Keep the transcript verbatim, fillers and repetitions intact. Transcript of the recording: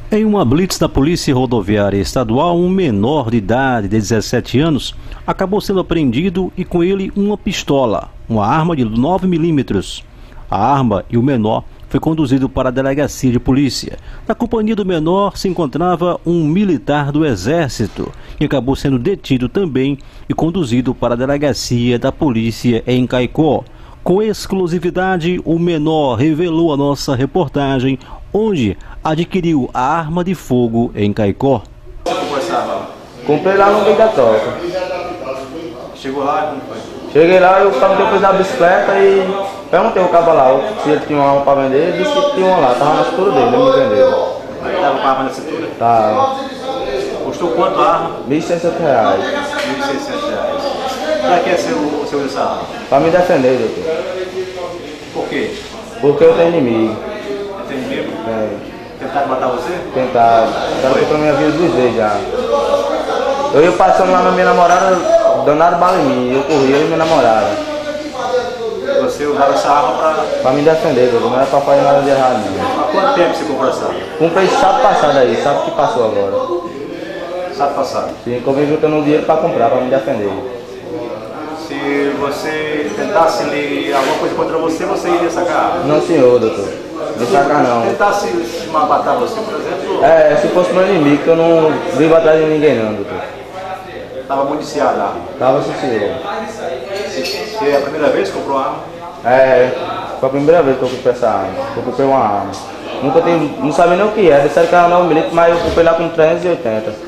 Em uma blitz da Polícia Rodoviária Estadual, um menor de idade de dezessete anos acabou sendo apreendido e com ele uma pistola, uma arma de nove milímetros. A arma e o menor foi conduzido para a delegacia de polícia. Na companhia do menor se encontrava um militar do Exército, que acabou sendo detido também e conduzido para a delegacia da polícia em Caicó. Com exclusividade, o menor revelou à nossa reportagem onde adquiriu a arma de fogo em Caicó. Você comprou essa arma? Comprei lá no meio da troca. Chegou lá, como foi? Cheguei lá, eu estava depois da bicicleta e perguntei o cabo lá se ele tinha uma arma para vender. Ele disse que tinha uma lá, estava na cintura dele, ele me vendeu. Aí estava com a arma na cintura? Tá. Custou quanto a arma? mil e seiscentos reais. mil e seiscentos reais. Para que você usa essa arma? Para me defender, doutor. Por quê? Porque eu tenho inimigo. Tem inimigo? É. Tentaram matar você? Tentar. Tentaram contra minha vida duas vezes já. Eu ia passando lá na minha namorada, danado bala em mim. Eu corria e minha namorada. Você usava essa arma para... Para me defender, doutor. Não era para fazer nada de errado, não. Há quanto tempo você comprou essa arma? Comprei sábado passado aí, sábado que passou agora. Sábado passado? Sim, eu vim juntando dinheiro para comprar, para me defender. Se você tentasse ali alguma coisa contra você, você iria sacar a arma? Não, senhor, doutor. Não sacar não. Se tentasse matar você, por exemplo... É, se fosse meu inimigo, que eu não vivo atrás de ninguém não, doutor. Estava municiada a arma? Tava, sim, senhor. Se é a primeira vez que comprou a arma? É, foi a primeira vez que eu comprei essa arma. Eu comprei uma arma. Nunca tive, não sabia nem o que era. Disseram que era nove milímetros, mas eu comprei lá com trezentos e oitenta.